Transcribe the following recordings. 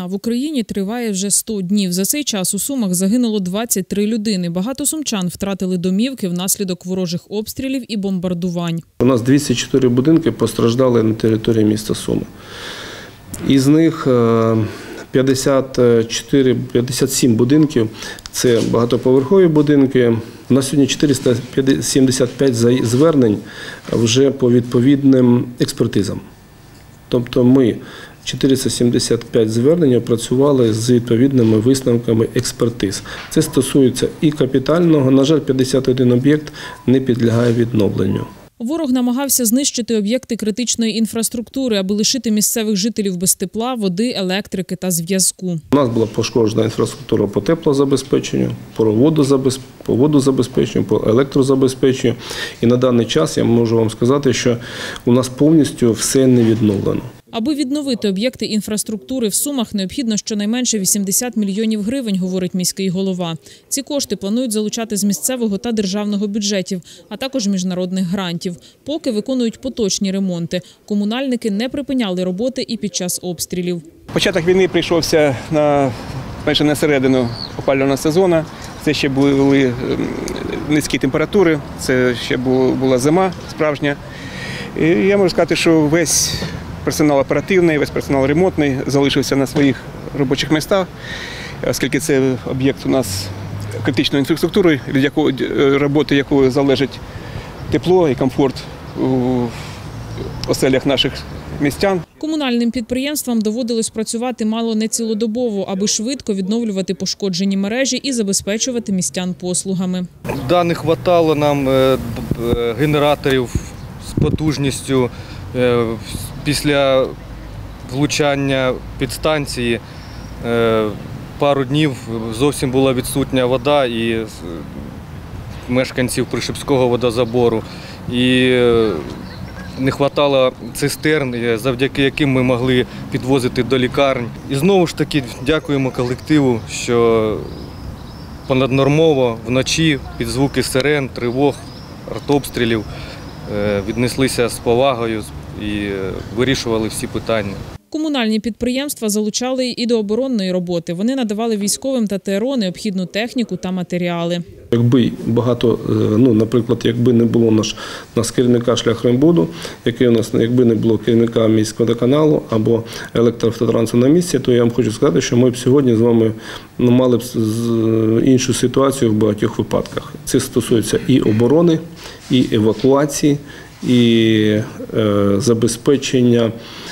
В Україні триває вже 100 днів. За цей час у Сумах загинуло 23 людини. Багато сумчан втратили домівки внаслідок ворожих обстрілів і бомбардувань. У нас 204 будинки постраждали на території міста Суми. Із них 57 будинків – це багатоповерхові будинки. На сьогодні 475 звернень вже по відповідним експертизам. Тобто ми 475 звернень опрацювали з відповідними висновками експертиз. Це стосується і капітального. На жаль, 51 об'єкт не підлягає відновленню. Ворог намагався знищити об'єкти критичної інфраструктури, аби лишити місцевих жителів без тепла, води, електрики та зв'язку. У нас була пошкоджена інфраструктура по теплозабезпеченню, по водозабезпеченню, по електрозабезпеченню. І на даний час я можу вам сказати, що у нас повністю все не відновлено. Аби відновити об'єкти інфраструктури в Сумах, необхідно щонайменше 80 мільйонів гривень, говорить міський голова. Ці кошти планують залучати з місцевого та державного бюджетів, а також міжнародних грантів. Поки виконують поточні ремонти. Комунальники не припиняли роботи і під час обстрілів. Початок війни прийшовся майже на середину опалювального сезону. Це ще були низькі температури, це ще була зима справжня. І я можу сказати, що весь персонал оперативний, весь персонал ремонтний залишився на своїх робочих місцях, оскільки це об'єкт у нас критичної інфраструктури, від роботи якої залежить тепло і комфорт у оселях наших містян. Комунальним підприємствам доводилось працювати мало не цілодобово, аби швидко відновлювати пошкоджені мережі і забезпечувати містян послугами. Да, не вистачало нам генераторів з потужністю. Після влучання підстанції пару днів зовсім була відсутня вода і мешканців Пришипського водозабору. І не вистачало цистерн, завдяки яким ми могли підвозити до лікарень. І знову ж таки дякуємо колективу, що понаднормово вночі під звуки сирен, тривог, артобстрілів віднеслися з повагою і вирішували всі питання. Комунальні підприємства залучали і до оборонної роботи. Вони надавали військовим та ТРО необхідну техніку та матеріали. Якби наприклад, якби не було нас керівника шляхрембуду, якби не було керівника міськводоканалу або електроавтотрансу на місці, то я вам хочу сказати, що ми б сьогодні з вами мали б іншу ситуацію в багатьох випадках. Це стосується і оборони, і евакуації, і забезпечення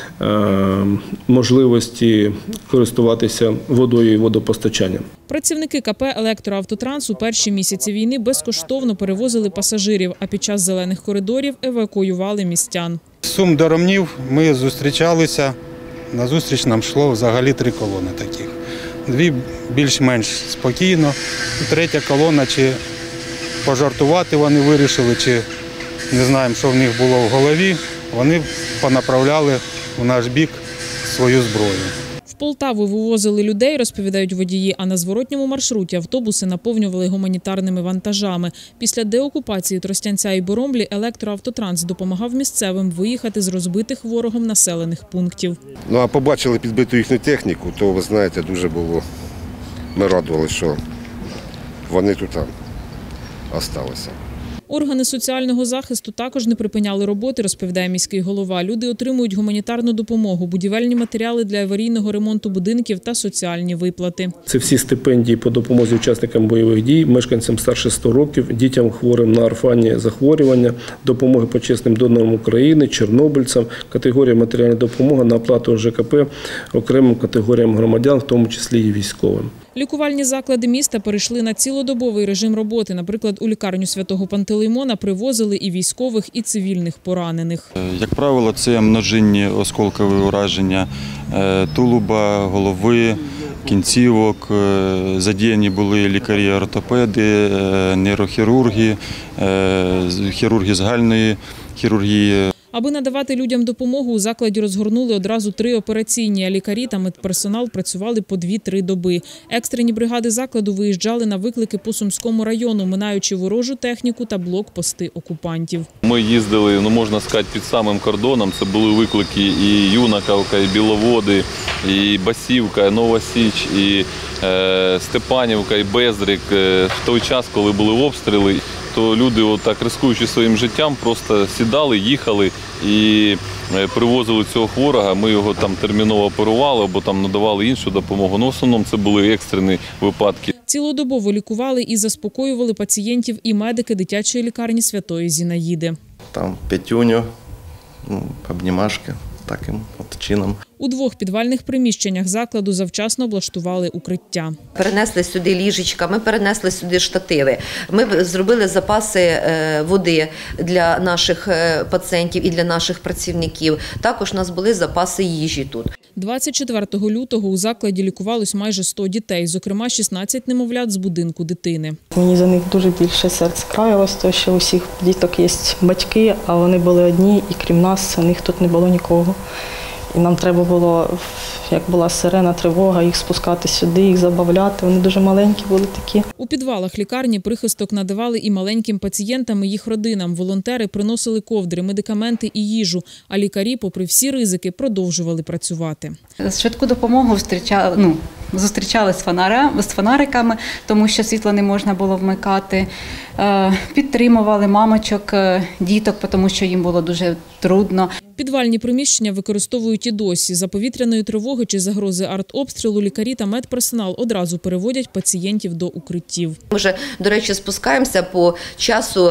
можливості користуватися водою і водопостачанням. Працівники КП «Електроавтотранс» у перші місяці війни безкоштовно перевозили пасажирів, а під час зелених коридорів евакуювали містян. З Сум до Ромнів ми зустрічалися, назустріч нам йшло взагалі 3 колони таких. 2 більш-менш спокійно, третя колона, чи пожартувати вони вирішили, чи не знаємо, що в них було в голові, вони понаправляли в наш бік свою зброю. В Полтаву вивозили людей, розповідають водії, а на зворотньому маршруті автобуси наповнювали гуманітарними вантажами. Після деокупації Тростянця і Боромлі «Електроавтотранс» допомагав місцевим виїхати з розбитих ворогом населених пунктів. А побачили підбиту їхню техніку, то, ви знаєте, дуже було, ми радувалися, що вони тут залишилися. Органи соціального захисту також не припиняли роботи, розповідає міський голова. Люди отримують гуманітарну допомогу, будівельні матеріали для аварійного ремонту будинків та соціальні виплати. Це всі стипендії по допомозі учасникам бойових дій, мешканцям старше 100 років, дітям хворим на орфанні захворювання, допомоги почесним донорам України, чорнобильцям, категорія матеріальна допомога на оплату ЖКП окремим категоріям громадян, в тому числі і військовим. Лікувальні заклади міста перейшли на цілодобовий режим роботи. Наприклад, у лікарню Святого Пантелеймона привозили і військових, і цивільних поранених. Як правило, це множинні осколкові ураження тулуба, голови, кінцівок. Задіяні були лікарі-ортопеди, нейрохірурги, хірурги загальної хірургії. Аби надавати людям допомогу, у закладі розгорнули одразу 3 операційні, а лікарі та медперсонал працювали по 2-3 доби. Екстрені бригади закладу виїжджали на виклики по Сумському району, минаючи ворожу техніку та блокпости окупантів. Ми їздили, можна сказати, під самим кордоном. Це були виклики і Юнаковка, і Біловоди, і Басівка, і Нова Січ, і Степанівка, і Бездрик. В той час, коли були обстріли, то люди, отак ризикуючи своїм життям, просто сідали, їхали і привозили цього хворого. Ми його там терміново оперували або там надавали іншу допомогу. В основному це були екстрені випадки. Цілодобово лікували і заспокоювали пацієнтів і медики дитячої лікарні Святої Зінаїди. Там п'ятюню, обнімашки, таким от чином. У 2 підвальних приміщеннях закладу завчасно облаштували укриття. Перенесли сюди ліжечка, ми перенесли сюди штативи. Ми зробили запаси води для наших пацієнтів і для наших працівників. Також у нас були запаси їжі тут. 24 лютого у закладі лікувалось майже 100 дітей, зокрема 16 немовлят з будинку дитини. Мені за них дуже більше серце краялось, тому що у всіх діток є батьки, а вони були одні, і крім нас, у них тут не було нікого. І нам треба було, як була сирена, тривога, їх спускати сюди, їх забавляти. Вони дуже маленькі були такі. У підвалах лікарні прихисток надавали і маленьким пацієнтам, і їх родинам. Волонтери приносили ковдри, медикаменти і їжу, а лікарі, попри всі ризики, продовжували працювати. Швидку допомогу зустрічали з фонариками, тому що світло не можна було вмикати. Підтримували мамочок, діток, тому що їм було дуже трудно. Підвальні приміщення використовують і досі. За повітряної тривоги чи загрози артобстрілу лікарі та медперсонал одразу переводять пацієнтів до укриттів. Ми вже, до речі, спускаємося по часу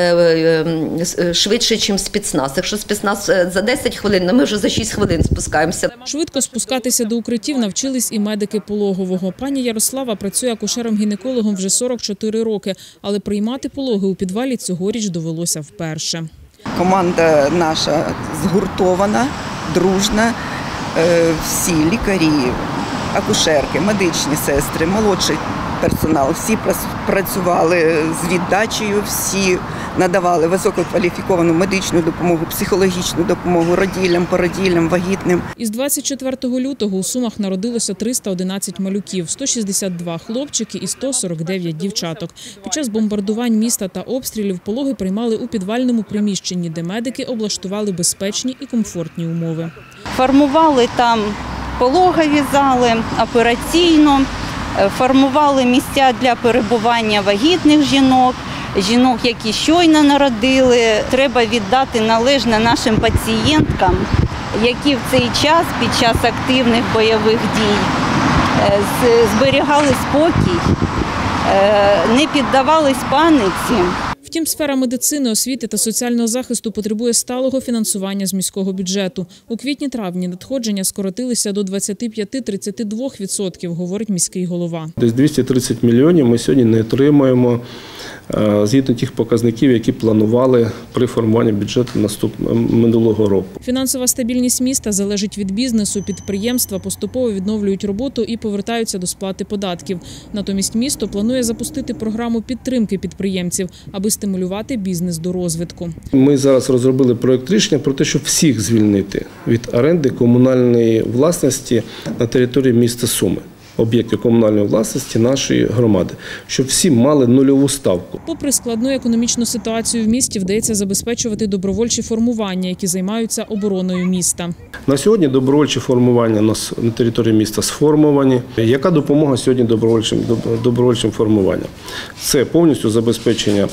швидше, ніж спецназ. Якщо спецназ за 10 хвилин, ми вже за 6 хвилин спускаємося. Швидко спускатися до укриттів навчились і медики пологового. Пані Ярослава працює акушером-гінекологом вже 44 роки, але приймати пологи у підвалі цьогоріч довелося вперше. Команда наша згуртована, дружна, всі лікарі, акушерки, медичні сестри, молодший персонал, всі працювали з віддачею, всі надавали висококваліфіковану медичну допомогу, психологічну допомогу роділям, породіллям, вагітним. Із 24 лютого у Сумах народилося 311 малюків, 162 хлопчики і 149 дівчаток. Під час бомбардувань міста та обстрілів пологи приймали у підвальному приміщенні, де медики облаштували безпечні і комфортні умови. Формували там пологові зали, операційну, формували місця для перебування вагітних жінок, жінок, які щойно народили. Треба віддати належне нашим пацієнткам, які в цей час, під час активних бойових дій, зберігали спокій, не піддавались паніці. Втім, сфера медицини, освіти та соціального захисту потребує сталого фінансування з міського бюджету. У квітні-травні надходження скоротилися до 25-32%, говорить міський голова. Десь 230 мільйонів ми сьогодні не отримаємо згідно тих показників, які планували при формуванні бюджету минулого року. Фінансова стабільність міста залежить від бізнесу. Підприємства поступово відновлюють роботу і повертаються до сплати податків. Натомість місто планує запустити програму підтримки підприємців, аби стимулювати бізнес до розвитку. Ми зараз розробили проєкт рішення про те, щоб всіх звільнити від оренди комунальної власності на території міста Суми. Об'єктів комунальної власності нашої громади, щоб всі мали нульову ставку. Попри складну економічну ситуацію в місті, вдається забезпечувати добровольчі формування, які займаються обороною міста. На сьогодні добровольчі формування на території міста сформовані. Яка допомога сьогодні добровольчим формуванням? Це повністю забезпечення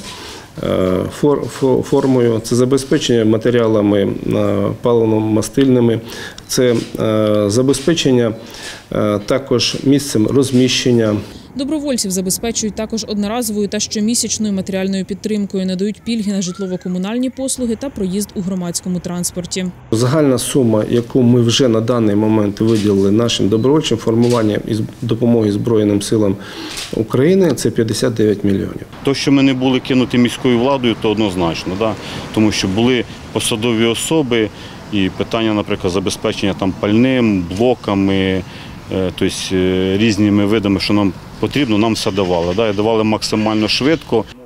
формою, це забезпечення матеріалами паливно-мастильними, це забезпечення також місцем розміщення. Добровольців забезпечують також одноразовою та щомісячною матеріальною підтримкою, надають пільги на житлово-комунальні послуги та проїзд у громадському транспорті. Загальна сума, яку ми вже на даний момент виділили нашим добровольчим формуванням із допомоги Збройним силам України, це 59 мільйонів. То, що ми не були кинуті міською владою, то однозначно, да? Тому що були посадові особи і питання, наприклад, забезпечення там пальним, блоками, тобто різними видами, що нам потрібно, нам все давали. Да? І давали максимально швидко.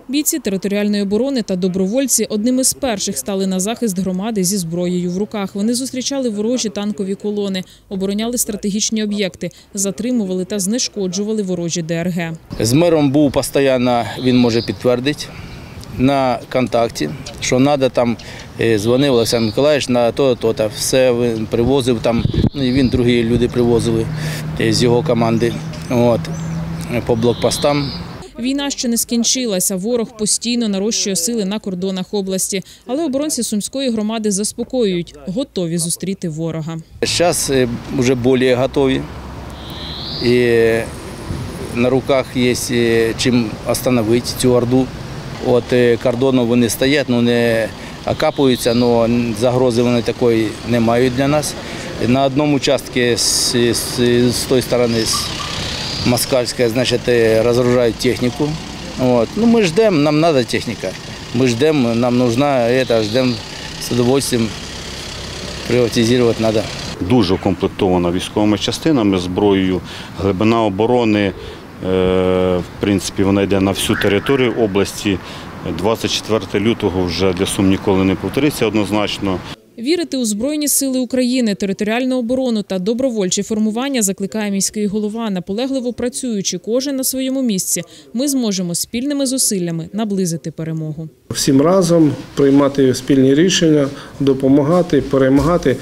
Бійці територіальної оборони та добровольці одними з перших стали на захист громади зі зброєю в руках. Вони зустрічали ворожі танкові колони, обороняли стратегічні об'єкти, затримували та знешкоджували ворожі ДРГ. З мером був постійно, він може підтвердити, на контакті, що треба там, дзвонив Олександр Миколаївич на то-то, все він привозив там, і він, другі люди привозили з його команди, по блокпостам. Війна ще не скінчилася, ворог постійно нарощує сили на кордонах області. Але оборонці Сумської громади заспокоюють, готові зустріти ворога. Зараз вже більш готові, і на руках є чим зупинити цю орду. От кордону вони стоять, не окапуються, але загрози вони такої не мають для нас. На одному участку з тієї сторони, з Москальської, розгружають техніку. Ми ждемо, нам треба техніка. Ми ждемо, нам потрібна, ждемо з удовольствием, приватизувати треба. Дуже укомплектована військовими частинами, зброєю, глибина оборони. В принципі, вона йде на всю територію області. 24 лютого вже для Сум ніколи не повториться однозначно. Вірити у Збройні сили України, територіальну оборону та добровольчі формування закликає міський голова. Наполегливо працюючи кожен на своєму місці, ми зможемо спільними зусиллями наблизити перемогу. Всім разом приймати спільні рішення, допомагати, перемагати.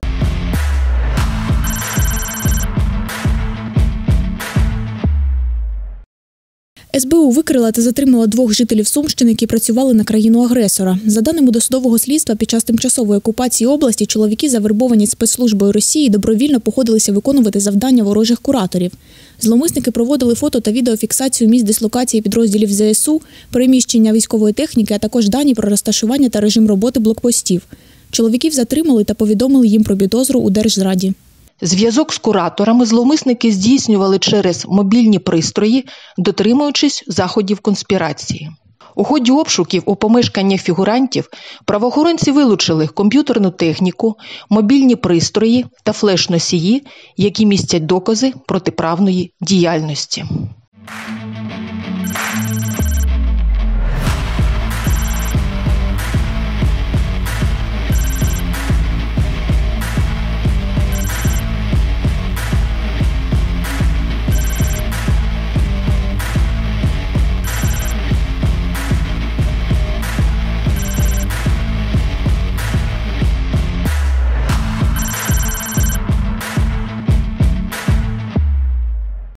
СБУ викрила та затримала 2 жителів Сумщини, які працювали на країну-агресора. За даними досудового слідства, під час тимчасової окупації області чоловіки, завербовані спецслужбою Росії, добровільно походилися виконувати завдання ворожих кураторів. Зловмисники проводили фото та відеофіксацію місць дислокації підрозділів ЗСУ, переміщення військової техніки, а також дані про розташування та режим роботи блокпостів. Чоловіків затримали та повідомили їм про підозру у Держзраді. Зв'язок з кураторами зловмисники здійснювали через мобільні пристрої, дотримуючись заходів конспірації. У ході обшуків у помешканнях фігурантів правоохоронці вилучили комп'ютерну техніку, мобільні пристрої та флеш-носії, які містять докази протиправної діяльності.